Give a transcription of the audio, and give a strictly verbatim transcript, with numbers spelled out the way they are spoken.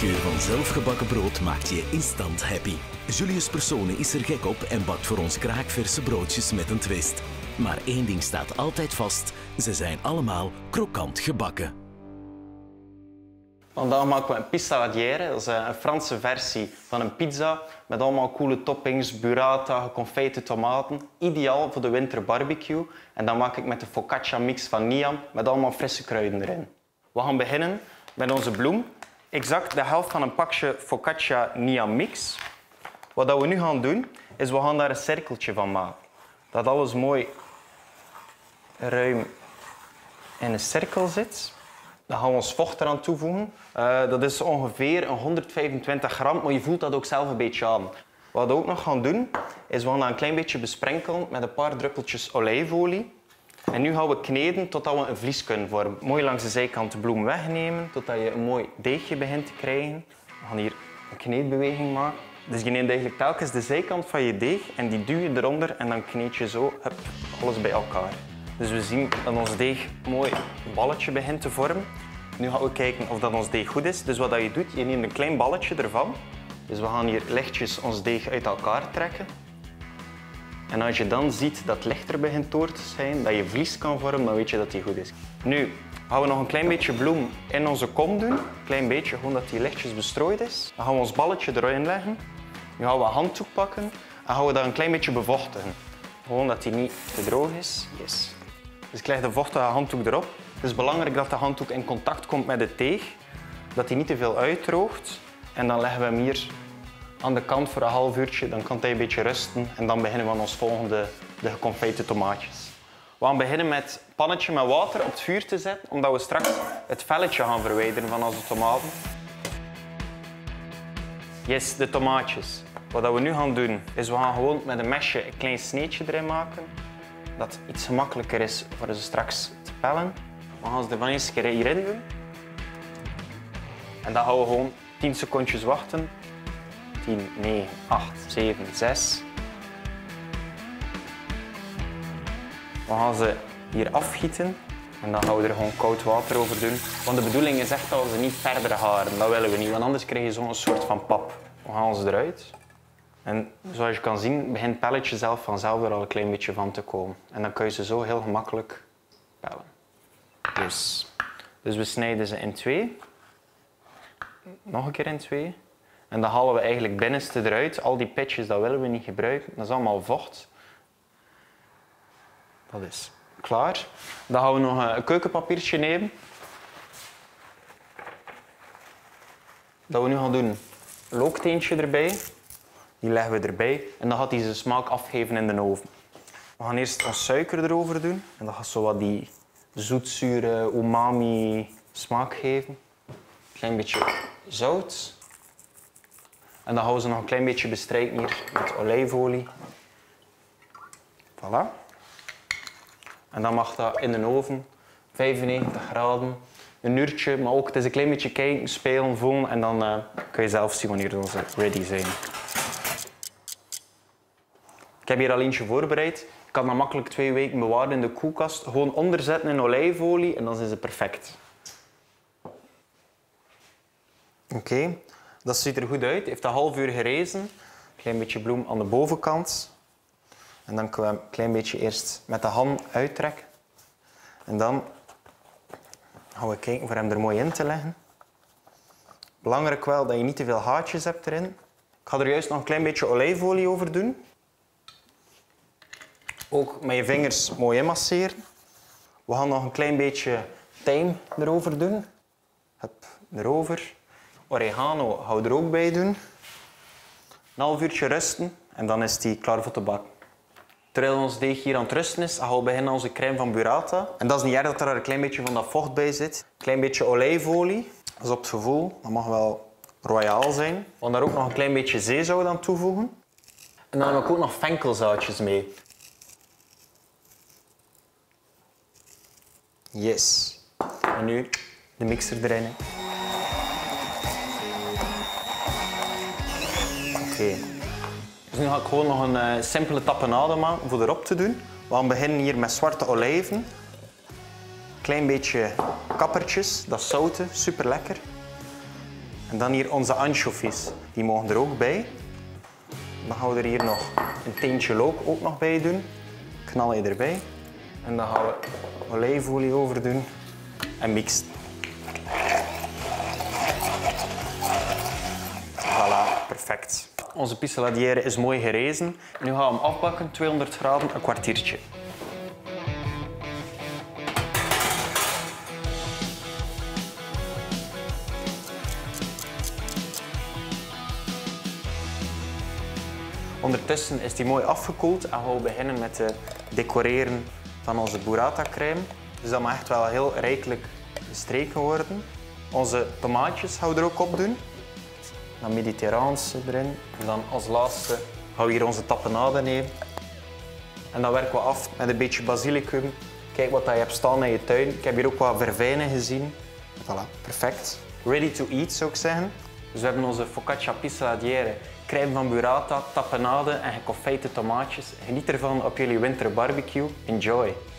geur van zelfgebakken brood maakt je instant happy. Julius Persone is er gek op en bakt voor ons kraakverse broodjes met een twist. Maar één ding staat altijd vast, ze zijn allemaal krokant gebakken. Vandaag maken we een pissaladière, dat is een Franse versie van een pizza met allemaal coole toppings, burrata, geconfijte tomaten. Ideaal voor de winterbarbecue. En dat maak ik met de focaccia mix van Niam met allemaal frisse kruiden erin. We gaan beginnen met onze bloem. Exact de helft van een pakje focaccia Niam mix. Wat we nu gaan doen, is we gaan daar een cirkeltje van maken. Dat alles mooi ruim in een cirkel zit. Dan gaan we ons vocht eraan toevoegen. Uh, dat is ongeveer honderdvijfentwintig gram, maar je voelt dat ook zelf een beetje aan. Wat we ook nog gaan doen, is we gaan dat een klein beetje besprenkelen met een paar druppeltjes olijfolie. En nu gaan we kneden totdat we een vlies kunnen vormen. Mooi langs de zijkant de bloem wegnemen, totdat je een mooi deegje begint te krijgen. We gaan hier een kneedbeweging maken. Dus je neemt eigenlijk telkens de zijkant van je deeg en die duw je eronder en dan kneed je zo hup, alles bij elkaar. Dus we zien dat ons deeg een mooi balletje begint te vormen. Nu gaan we kijken of dat ons deeg goed is. Dus wat je doet, je neemt een klein balletje ervan. Dus we gaan hier lichtjes ons deeg uit elkaar trekken. En als je dan ziet dat het lichter begint door te zijn, dat je vlies kan vormen, dan weet je dat die goed is. Nu gaan we nog een klein beetje bloem in onze kom doen. Een klein beetje, gewoon dat die lichtjes bestrooid is. Dan gaan we ons balletje erin leggen. Nu gaan we een handdoek pakken en gaan we dat een klein beetje bevochtigen. Gewoon dat die niet te droog is. Yes. Dus ik leg de vochtige handdoek erop. Het is belangrijk dat de handdoek in contact komt met de teeg, dat hij niet te veel uitdroogt. En dan leggen we hem hier aan de kant voor een half uurtje, dan kan hij een beetje rusten en dan beginnen we aan ons volgende, de geconfijte tomaatjes. We gaan beginnen met een pannetje met water op het vuur te zetten, omdat we straks het velletje gaan verwijderen van onze tomaten. Yes, de tomaatjes. Wat we nu gaan doen, is we gaan gewoon met een mesje een klein sneetje erin maken. Dat iets gemakkelijker is voor ze straks te pellen. We gaan ze de eerste keer hierin doen. En dan gaan we gewoon tien secondjes wachten. tien, negen, acht, zeven, zes. We gaan ze hier afgieten. En dan gaan we er gewoon koud water over doen. Want de bedoeling is echt dat we ze niet verder garen. Dat willen we niet, want anders krijg je zo'n soort van pap. We halen ze eruit. En zoals je kan zien, begint het pelletje zelf vanzelf er al een klein beetje van te komen. En dan kun je ze zo heel gemakkelijk pellen. Dus, dus we snijden ze in twee. Nog een keer in twee. En dan halen we eigenlijk het binnenste eruit. Al die pitjes, dat willen we niet gebruiken. Dat is allemaal vocht. Dat is klaar. Dan gaan we nog een keukenpapiertje nemen. Dat we nu gaan doen. Een lookteentje erbij. Die leggen we erbij. En dan gaat hij zijn smaak afgeven in de oven. We gaan eerst ons suiker erover doen. En dat gaat zo wat die zoetzure umami smaak geven. Een klein beetje zout. En dan gaan we ze nog een klein beetje bestrijken hier met olijfolie. Voilà. En dan mag dat in de oven, vijfennegentig graden, een uurtje. Maar ook het is een klein beetje kijken, spelen, voelen. En dan uh, kun je zelf zien wanneer ze ready zijn. Ik heb hier al eentje voorbereid. Ik kan dat makkelijk twee weken bewaren in de koelkast. Gewoon onderzetten in olijfolie en dan zijn ze perfect. Oké, okay. Dat ziet er goed uit. Heeft een half uur gerezen. Een klein beetje bloem aan de bovenkant. En dan kunnen we een klein beetje eerst met de hand uittrekken. En dan gaan we kijken voor hem er mooi in te leggen. Belangrijk wel dat je niet te veel haartjes hebt erin. Ik ga er juist nog een klein beetje olijfolie over doen. Ook met je vingers mooi inmasseren. We gaan nog een klein beetje tijm erover doen. Hup, erover. Oregano gaan we er ook bij doen. Een half uurtje rusten en dan is die klaar voor te bakken. Terwijl ons deeg hier aan het rusten is, gaan we beginnen aan onze crème van burrata. En dat is niet erg dat er een klein beetje van dat vocht bij zit. Een klein beetje olijfolie. Dat is op het gevoel. Dat mag wel royaal zijn. We gaan daar ook nog een klein beetje zeezout aan toevoegen. En dan heb ik ook nog venkelzaadjes mee. Yes. En nu de mixer erin. Oké. Okay. Dus nu ga ik gewoon nog een uh, simpele tapenade maken voor erop te doen. We gaan beginnen hier met zwarte olijven. Een klein beetje kappertjes, dat is zouten, super lekker. En dan hier onze anchovies. Die mogen er ook bij. Dan gaan we er hier nog een teentje look ook nog bij doen. Knal je erbij. En dan gaan we olijfolie over doen en mixen. Voilà, perfect. Onze pissaladière is mooi gerezen. Nu gaan we hem afbakken, tweehonderd graden, een kwartiertje. Ondertussen is die mooi afgekoeld en gaan we beginnen met het decoreren van onze burrata crème. Dus dat mag echt wel heel rijkelijk gestreken worden. Onze tomaatjes gaan we er ook op doen. Dan mediterraanse erin. En dan als laatste gaan we hier onze tapenade nemen. En dan werken we af met een beetje basilicum. Kijk wat je hebt staan in je tuin. Ik heb hier ook wat verfijnen gezien. Voilà, perfect. Ready to eat zou ik zeggen. Dus we hebben onze focaccia pissaladière, crème van burrata, tapenade en geconfijte tomaatjes. Geniet ervan op jullie winterbarbecue. Enjoy!